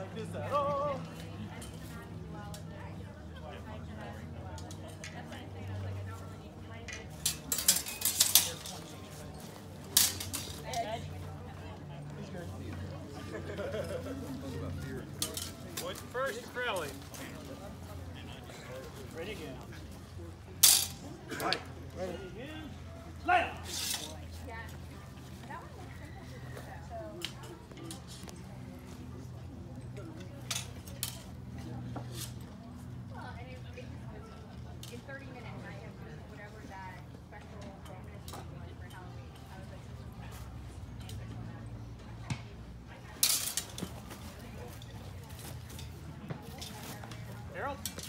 like this. Oh. What's first, Crowley? Ready again. Right. Ready again. Lay up. In 30 minutes, I have whatever that special bonus was for Halloween. I was like, Harold?